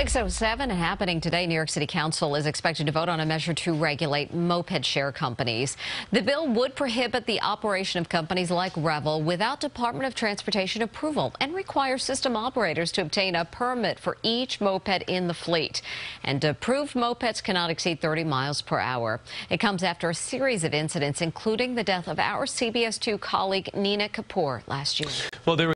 6:07 and happening today. New York City Council is expected to vote on a measure to regulate moped share companies. The bill would prohibit the operation of companies like Revel without Department of Transportation approval and require system operators to obtain a permit for each moped in the fleet. And approved mopeds cannot exceed 30 miles per hour. It comes after a series of incidents, including the death of our CBS 2 colleague Nina Kapoor last year. Well, there